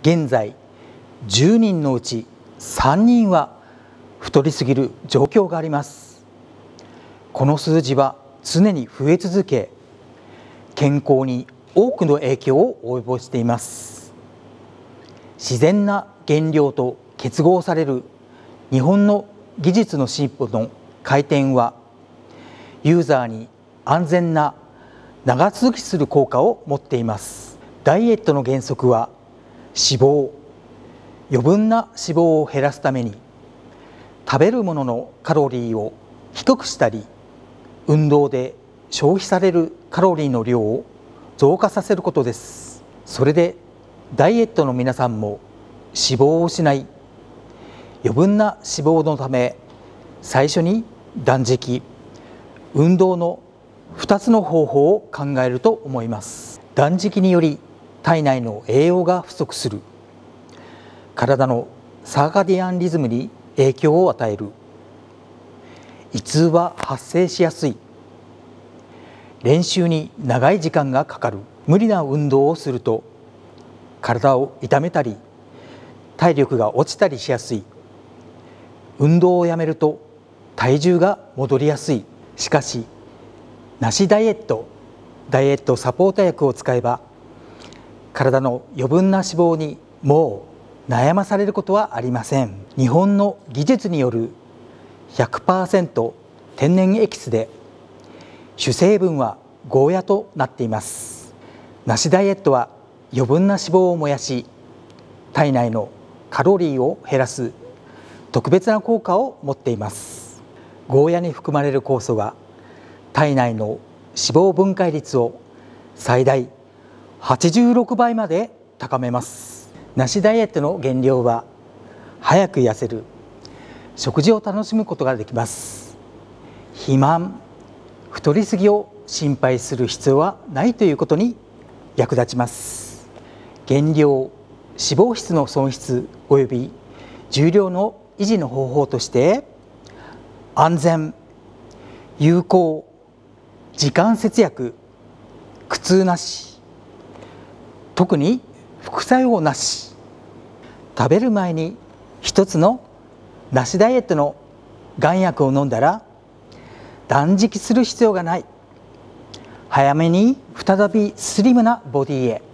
現在10人のうち3人は太りすぎる状況があります。この数字は常に増え続け、健康に多くの影響を及ぼしています。自然な原料と結合される日本の技術の進歩の回転は、ユーザーに安全な長続きする効果を持っています。ダイエットの原則は、余分な脂肪を減らすために食べるもののカロリーを低くしたり、運動で消費されるカロリーの量を増加させることです。それでダイエットの皆さんも脂肪を失い、余分な脂肪のため最初に断食、運動の2つの方法を考えると思います。断食により体内の栄養が不足する、体のサーカディアンリズムに影響を与える、胃痛は発生しやすい、練習に長い時間がかかる、無理な運動をすると体を痛めたり体力が落ちたりしやすい、運動をやめると体重が戻りやすい。しかしなしダイエットサポート薬を使えば、体の余分な脂肪にもう悩まされることはありません。日本の技術による 100% 天然エキスで、主成分はゴーヤとなっています。なしダイエットは余分な脂肪を燃やし、体内のカロリーを減らす特別な効果を持っています。ゴーヤに含まれる酵素が体内の脂肪分解率を最大86倍まで高めます。なしダイエットの原料は、早く痩せる、食事を楽しむことができます。肥満、太りすぎを心配する必要はないということに役立ちます。減量、脂肪質の損失および重量の維持の方法として、安全、有効、時間節約、苦痛なし、特に副作用なし、食べる前に一つのなしダイエットの丸薬を飲んだら断食する必要がない、早めに再びスリムなボディへ。